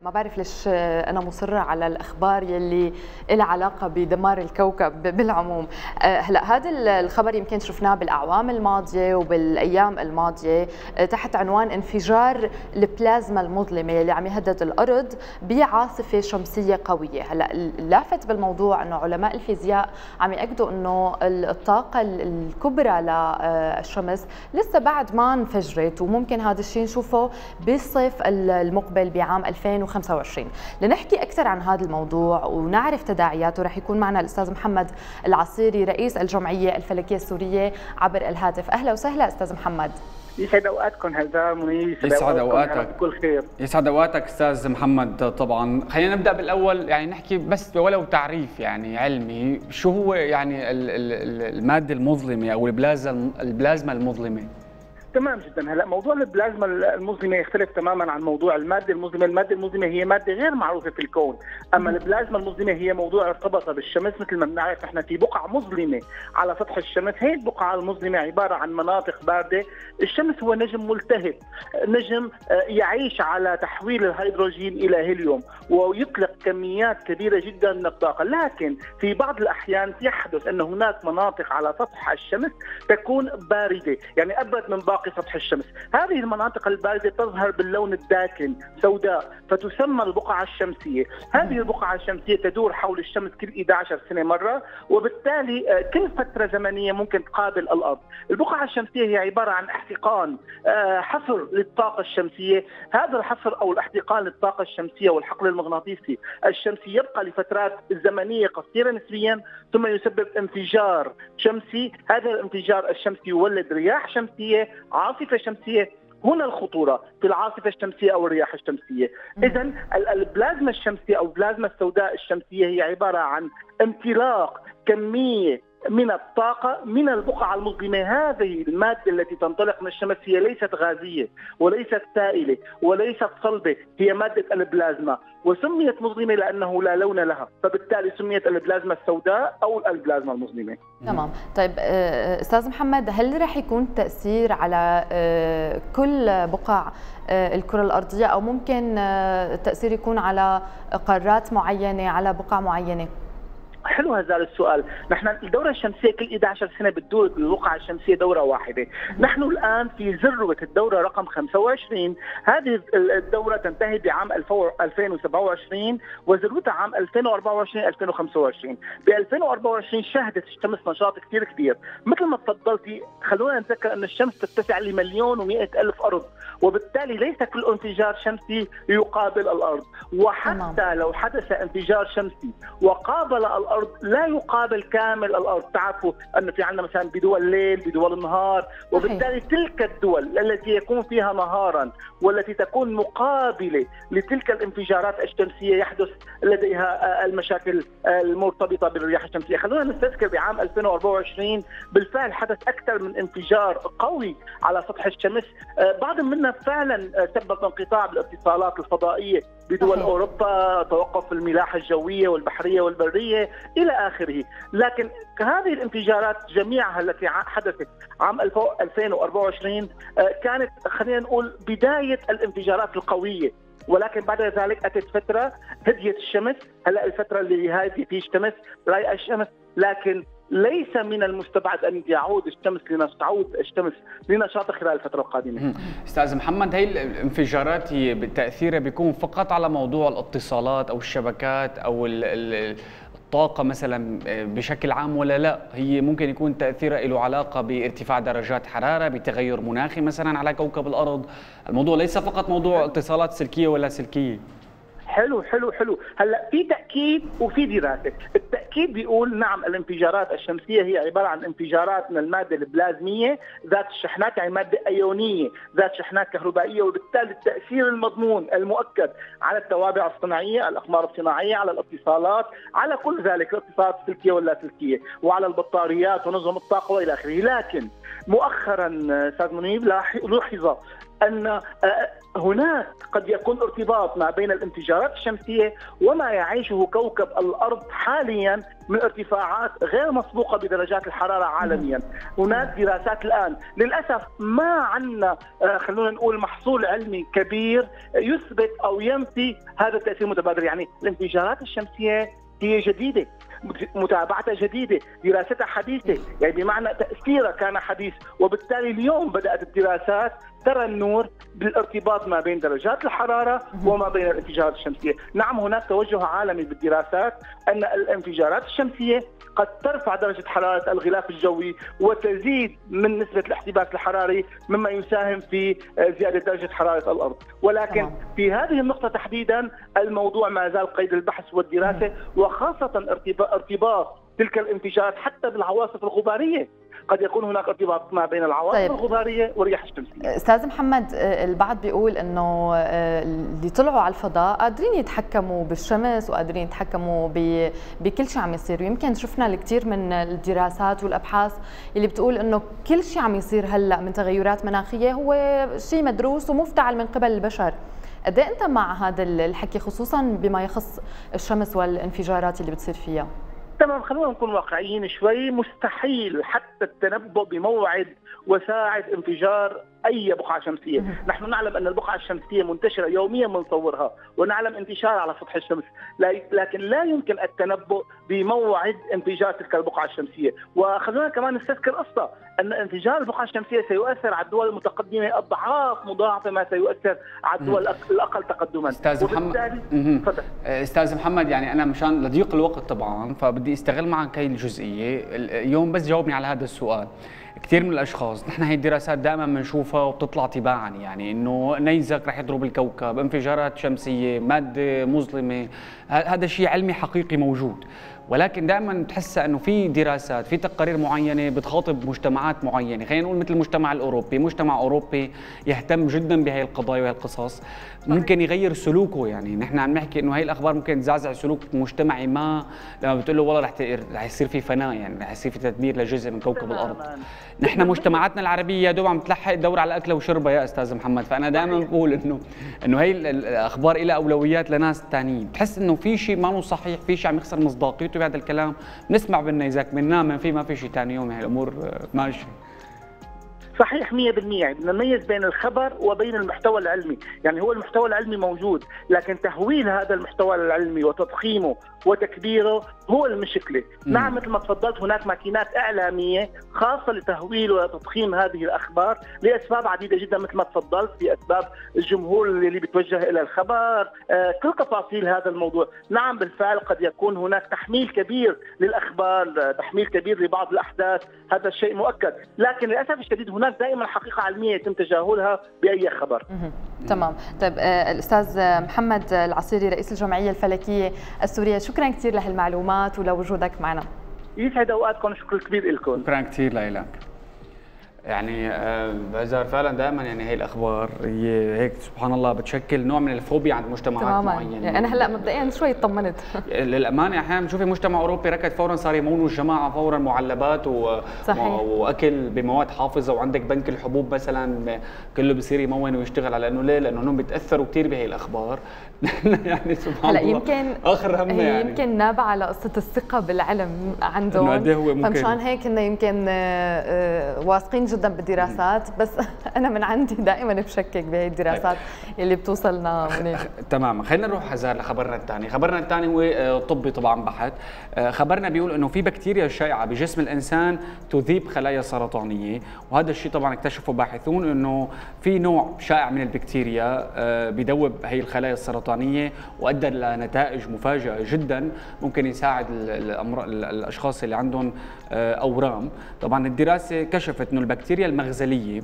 ما بعرف ليش أنا مصرة على الأخبار يلي لها علاقة بدمار الكوكب بالعموم. هلا هذا الخبر يمكن شفناه بالأعوام الماضية وبالأيام الماضية تحت عنوان انفجار البلازما المظلمة يلي عم يهدد الأرض بعاصفة شمسية قوية. هلا اللافت بالموضوع أنه علماء الفيزياء عم يأكدوا أنه الطاقة الكبرى للشمس لسه بعد ما انفجرت، وممكن هذا الشيء نشوفه بالصيف المقبل بعام 2025. لنحكي أكثر عن هذا الموضوع ونعرف تداعياته رح يكون معنا الأستاذ محمد العصيري رئيس الجمعية الفلكية السورية عبر الهاتف. أهلا وسهلا أستاذ محمد. يسعد اوقاتكم هزار منير. يسعد اوقاتك بكل خير. يسعد اوقاتك استاذ محمد. طبعا خلينا نبدا بالاول، يعني نحكي بس ولو تعريف يعني علمي، شو هو يعني الماده المظلمه او البلازما المظلمه؟ تمام جدا. هلا موضوع البلازما المظلمه يختلف تماما عن موضوع الماده المظلمه. الماده المظلمه هي ماده غير معروفه في الكون، اما البلازما المظلمه هي موضوع ارتبط بالشمس. مثل ما بنعرف احنا في بقعه مظلمه على سطح الشمس، هي البقعه المظلمه عباره عن مناطق بارده. الشمس هو نجم ملتهب، نجم يعيش على تحويل الهيدروجين الى هيليوم ويطلق كميات كبيره جدا من الطاقه، لكن في بعض الاحيان يحدث ان هناك مناطق على سطح الشمس تكون بارده، يعني ابرد من باقي سطح الشمس. هذه المناطق الباردة تظهر باللون الداكن سوداء، فتسمى البقعة الشمسية. هذه البقعة الشمسية تدور حول الشمس كل 11 سنة مرة، وبالتالي كل فترة زمنية ممكن تقابل الأرض. البقعة الشمسية هي عبارة عن احتقان، حصر للطاقة الشمسية. هذا الحصر أو الاحتقان للطاقة الشمسية والحقل المغناطيسي الشمسي يبقى لفترات زمنية قصيرة نسبيا، ثم يسبب انفجار شمسي. هذا الانفجار الشمسي يولد رياح شمسية، عاصفة شمسية. هنا الخطورة في العاصفة الشمسية أو الرياح الشمسية. إذن البلازما الشمسية أو البلازما السوداء الشمسية هي عبارة عن امتلاق كمية من الطاقة من البقعة المظلمة. هذه المادة التي تنطلق من الشمس هي ليست غازية وليست سائلة وليست صلبة، هي مادة البلازما، وسميت مظلمة لأنه لا لون لها، فبالتالي سميت البلازما السوداء أو البلازما المظلمة. تمام. طيب أستاذ محمد، هل رح يكون تأثير على كل بقع الكرة الأرضية، أو ممكن التأثير يكون على قارات معينة، على بقع معينة؟ حلو هذا السؤال. نحن الدورة الشمسية كل 11 سنة بتدور بالبقعة الشمسية دورة واحدة. نحن الآن في ذروة الدورة رقم 25. هذه الدورة تنتهي بعام 2027 وذروتها عام 2024 2025. ب 2024 شهدت الشمس نشاط كثير كبير. مثل ما تفضلتي، خلونا نتذكر أن الشمس تتسع لمليون و100 ألف أرض، وبالتالي ليس كل انفجار شمسي يقابل الأرض. وحتى لو حدث انفجار شمسي وقابل الأرض لا يقابل كامل الأرض. تعرفوا أن في عندنا مثلا بدول الليل بدول النهار، وبالتالي تلك الدول التي يكون فيها نهارا والتي تكون مقابلة لتلك الانفجارات الشمسية يحدث لديها المشاكل المرتبطة بالرياح الشمسية. خلونا نستذكر بعام 2024 بالفعل حدث أكثر من انفجار قوي على سطح الشمس، بعض منها فعلا سبب انقطاع بالاتصالات الفضائية بدول أوروبا، توقف الملاحة الجوية والبحرية والبرية إلى آخره. لكن هذه الانفجارات جميعها التي حدثت عام 2024 كانت خلينا نقول بداية الانفجارات القوية، ولكن بعد ذلك أتت فترة هديت الشمس. هلا الفترة اللي هذه في الشمس رايقة الشمس، لكن ليس من المستبعد أن تعود الشمس لنشاطها خلال الفترة القادمة. أستاذ محمد، هي الانفجارات تأثيرها بيكون فقط على موضوع الاتصالات أو الشبكات أو الطاقة مثلا بشكل عام، ولا لا هي ممكن يكون تأثيرها له علاقة بارتفاع درجات حرارة، بتغير مناخي مثلا على كوكب الأرض؟ الموضوع ليس فقط موضوع اتصالات سلكية ولا سلكية. حلو. هلا في تأكيد وفي دراسة. التأكيد بيقول نعم الانفجارات الشمسية هي عبارة عن انفجارات من المادة البلازمية ذات الشحنات، يعني مادة أيونية ذات شحنات كهربائية، وبالتالي التأثير المضمون المؤكد على التوابع الصناعية، الأقمار الصناعية، على الاتصالات، على كل ذلك، الاتصالات السلكية واللا سلكية، وعلى البطاريات ونظم الطاقة وإلى آخره. لكن مؤخرا أستاذ منيب لوحظ أن هناك قد يكون ارتباط ما بين الانفجارات الشمسية وما يعيشه كوكب الأرض حاليا من ارتفاعات غير مسبوقة بدرجات الحرارة عالميا. هناك دراسات الآن للأسف ما عندنا خلونا نقول محصول علمي كبير يثبت أو ينفي هذا التأثير المتبادر. يعني الانفجارات الشمسية هي جديدة، متابعتها جديدة، دراستها حديثة، يعني بمعنى تأثيرها كان حديث، وبالتالي اليوم بدأت الدراسات ترى النور بالارتباط ما بين درجات الحرارة وما بين الانفجارات الشمسية. نعم هناك توجه عالمي بالدراسات أن الانفجارات الشمسية قد ترفع درجة حرارة الغلاف الجوي وتزيد من نسبة الاحتباس الحراري مما يساهم في زيادة درجة حرارة الأرض، ولكن في هذه النقطة تحديدا الموضوع ما زال قيد البحث والدراسة، وخاصة ارتباط تلك الانفجارات حتى بالعواصف الغبارية. قد يكون هناك ارتباط ما بين العواصف الغبارية والرياح الشمسية. أستاذ محمد، البعض بيقول أنه اللي طلعوا على الفضاء قادرين يتحكموا بالشمس وقادرين يتحكموا بكل شيء عم يصير، ويمكن شفنا الكثير من الدراسات والأبحاث اللي بتقول أنه كل شيء عم يصير هلأ من تغيرات مناخية هو شيء مدروس ومفتعل من قبل البشر. قد ايه أنت مع هذا الحكي خصوصا بما يخص الشمس والانفجارات اللي بتصير فيها؟ تمام، خلونا نكون واقعيين شوي. مستحيل حتى التنبؤ بموعد وساعة انفجار أي بقعة شمسية. نحن نعلم أن البقعة الشمسية منتشرة يوميا بنصورها، ونعلم انتشار على سطح الشمس، لكن لا يمكن التنبؤ بموعد انفجار تلك البقعة الشمسية. وخلونا كمان نستذكر قصة أن انفجار البقعة الشمسية سيؤثر على الدول المتقدمة أضعاف مضاعفة ما سيؤثر على الدول الأقل تقدما. أستاذ محمد، يعني أنا مشان لضيق الوقت طبعا فبدي استغل معك هاي الجزئية اليوم، بس جاوبني على هذا السؤال. كثير من الاشخاص نحن هي الدراسات دائما بنشوفها وبتطلع تباعا، يعني انه نيزك رح يضرب الكوكب، انفجارات شمسيه، ماده مظلمه، هذا شيء علمي حقيقي موجود، ولكن دائما تحسها انه في دراسات، في تقارير معينه بتخاطب مجتمعات معينه، خلينا نقول مثل المجتمع الاوروبي، مجتمع اوروبي يهتم جدا بهي القضايا وهي القصص، ممكن يغير سلوكه. يعني نحن عم نحكي انه هي الاخبار ممكن تزعزع سلوك مجتمعي ما، لما بتقول له والله رح يصير في فناء، يعني رح يصير في تدمير لجزء من كوكب الارض. نحن مجتمعاتنا العربيه يا دوب عم تلحق تدور على اكله وشربه يا استاذ محمد، فانا دائما بقول انه هي الاخبار لها اولويات لناس ثانيين، بتحس انه في شيء ما صحيح، في شيء عم يخسر مصداقيته بهذا الكلام، بنسمع بالنيزك بننام في ما في شيء ثاني يوم، يعني الامور ماشيه. صحيح 100%. بدنا نميز بين الخبر وبين المحتوى العلمي. يعني هو المحتوى العلمي موجود، لكن تهويل هذا المحتوى العلمي وتضخيمه وتكبيره هو المشكلة. نعم مثل ما تفضلت هناك ماكينات إعلامية خاصة لتهويل وتضخيم هذه الأخبار لأسباب عديدة جدا مثل ما تفضلت، في أسباب الجمهور اللي بيتوجه إلى الخبر، كل تفاصيل هذا الموضوع. نعم بالفعل قد يكون هناك تحميل كبير للأخبار، تحميل كبير لبعض الأحداث، هذا الشيء مؤكد، لكن للأسف الشديد هناك دائما حقيقة علمية يتم تجاهلها بأي خبر. تمام. طيب الأستاذ محمد العصيري رئيس الجمعية الفلكية السورية، شكرا كثير لهالمعلومات ولوجودك معنا. يسعد اوقاتكم، شكرا كبير لكم. شكرا كثير لك. يعني بهزار فعلا دائما، يعني هي الاخبار هي هيك سبحان الله بتشكل نوع من الفوبيا عند مجتمعات معينه. يعني انا هلا مبدئيا شوي اطمنت. للامانه احيانا بتشوفي مجتمع اوروبي ركض فورا صار يمونوا الجماعه فورا معلبات واكل بمواد حافظه، وعندك بنك الحبوب مثلا كله بصير يمون ويشتغل على انه ليه؟ لانه بيتاثروا كثير بهي الاخبار. يعني سبحان الله يمكن اخر همنا يعني يمكن نابع على قصه الثقه بالعلم عندهم، انه قد ايه هو ممكن، فمشان هيك انه يمكن واثقين جدا بالدراسات، بس انا من عندي دائما بشكك بهي الدراسات اللي بتوصلنا منيح. تمام، خلينا نروح هزار لخبرنا الثاني. خبرنا الثاني هو طبي طبعا بحت. خبرنا بيقول انه في بكتيريا شائعه بجسم الانسان تذيب خلايا سرطانيه، وهذا الشيء طبعا اكتشفوا باحثون انه في نوع شائع من البكتيريا بيدوب هي الخلايا السرطانيه، وادى لنتائج مفاجئه جدا ممكن يساعد الاشخاص اللي عندهم اورام. طبعا الدراسه كشفت انه البكتيريا المغزليه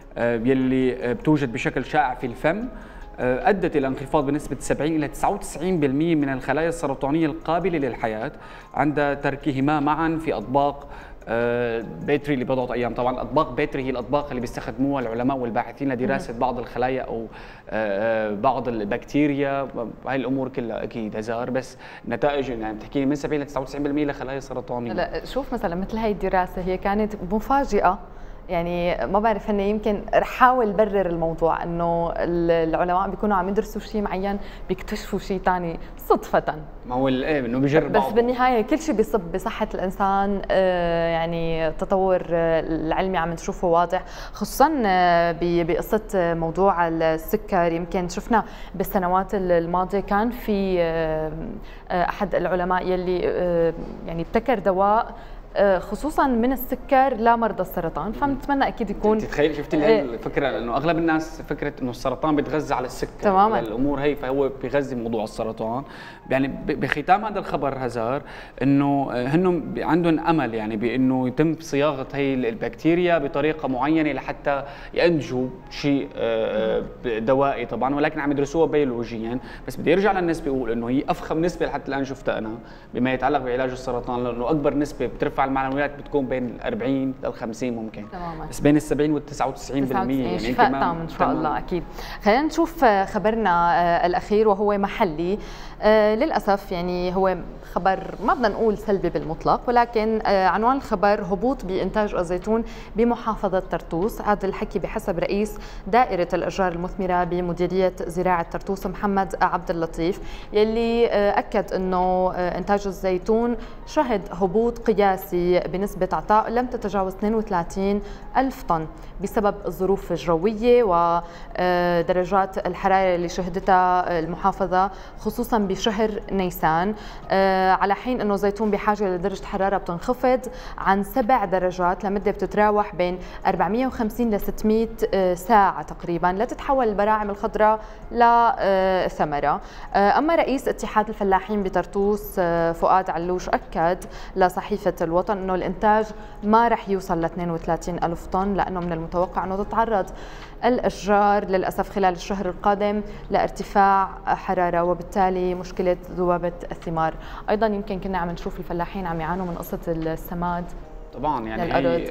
يلي بتوجد بشكل شائع في الفم أدت إلى انخفاض بنسبة 70 إلى 99% من الخلايا السرطانية القابلة للحياة عند تركهما معا في أطباق بيتري لبضعة أيام. طبعا أطباق بيتري هي الأطباق اللي بيستخدموها العلماء والباحثين لدراسة بعض الخلايا أو بعض البكتيريا. هاي الأمور كلها أكيد هزار، بس نتائج يعني بتحكي من 70 إلى 99% لخلايا سرطانية. لا شوف مثلا مثل هاي الدراسة هي كانت مفاجئة يعني ما بعرف هن يمكن رح حاول برر الموضوع انه العلماء بيكونوا عم يدرسوا شيء معين بيكتشفوا شيء ثاني صدفة. ما هو ايه انه بيجرب بس بالنهاية كل شيء بيصب بصحة الانسان. يعني التطور العلمي عم نشوفه واضح، خصوصا بقصة موضوع السكر. يمكن شفنا بالسنوات الماضية كان في احد العلماء يلي يعني ابتكر دواء خصوصا من السكر لمرضى السرطان، فبنتمنى اكيد يكون. تتخيل شفتي الفكره انه اغلب الناس فكره انه السرطان بيتغذى على السكر تماما الامور هي، فهو بيغذي موضوع السرطان. يعني بختام هذا الخبر هزار انه هن عندهم امل يعني بانه يتم صياغه هي البكتيريا بطريقه معينه لحتى ينتجوا شيء دوائي طبعا، ولكن عم يدرسوها بيولوجيا. بس بدي ارجع للنسبه اقول انه هي افخم نسبه لحتى الان شفتها انا بما يتعلق بعلاج السرطان، لانه اكبر نسبه بترفع المعنويات بتكون بين ال 40 لل 50 ممكن تماما، بس بين ال 70 وال 99% يعني شفاء تام ان شاء الله. اكيد. خلينا نشوف خبرنا الاخير وهو محلي. للاسف يعني هو خبر ما بدنا نقول سلبي بالمطلق، ولكن عنوان الخبر: هبوط بانتاج الزيتون بمحافظه طرطوس. هذا الحكي بحسب رئيس دائره الاشجار المثمره بمديريه زراعه طرطوس محمد عبد اللطيف، يلي اكد انه انتاج الزيتون شهد هبوط قياسي بنسبه عطاء لم تتجاوز 32 ألف طن بسبب الظروف الجويه ودرجات الحراره اللي شهدتها المحافظه خصوصا بشهر نيسان، على حين انه الزيتون بحاجه لدرجه حراره بتنخفض عن 7 درجات لمده بتتراوح بين 450 ل 600 ساعه تقريبا لتتحول البراعم الخضراء لثمره. اما رئيس اتحاد الفلاحين بطرطوس فؤاد علوش اكد لصحيفه الوطن انه الانتاج ما رح يوصل ل 32 ألف طن، لانه من المتوقع انه تتعرض الاشجار للاسف خلال الشهر القادم لارتفاع حراره وبالتالي مشكله ذبابه الثمار. ايضا يمكن كنا عم نشوف الفلاحين عم يعانوا من قصه السماد طبعا يعني للأرض.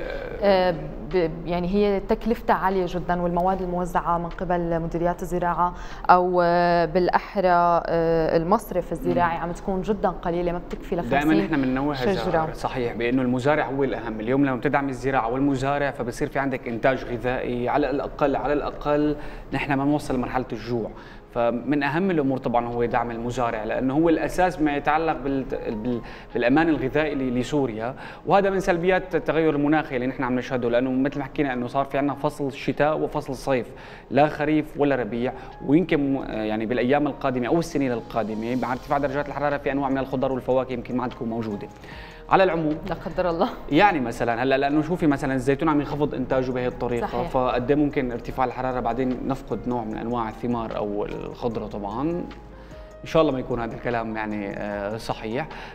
يعني هي تكلفتها عاليه جدا، والمواد الموزعه من قبل مديريات الزراعه او بالاحرى المصرف الزراعي عم تكون جدا قليله، ما بتكفي ل 50 دائما نحن بننوه شجره. صحيح بانه المزارع هو الاهم. اليوم لما بتدعم الزراعه والمزارع فبصير في عندك انتاج غذائي على الاقل نحن ما نوصل لمرحله الجوع. فمن اهم الامور طبعا هو دعم المزارع، لانه هو الاساس بما يتعلق بالامان الغذائي لسوريا، وهذا من سلبيات التغير المناخي اللي نحن عم نشهده، لانه مثل ما حكينا انه صار في عندنا فصل شتاء وفصل صيف، لا خريف ولا ربيع. ويمكن يعني بالايام القادمه او السنين القادمه مع ارتفاع درجات الحراره في انواع من الخضار والفواكه يمكن ما تكون موجوده. على العموم لا قدر الله، يعني مثلا هلا لانه شوفي مثلا الزيتون عم ينخفض انتاجه بهي الطريقه، فقد ممكن ارتفاع الحراره بعدين نفقد نوع من انواع الثمار او الخضره طبعا. ان شاء الله ما يكون هذا الكلام يعني صحيح.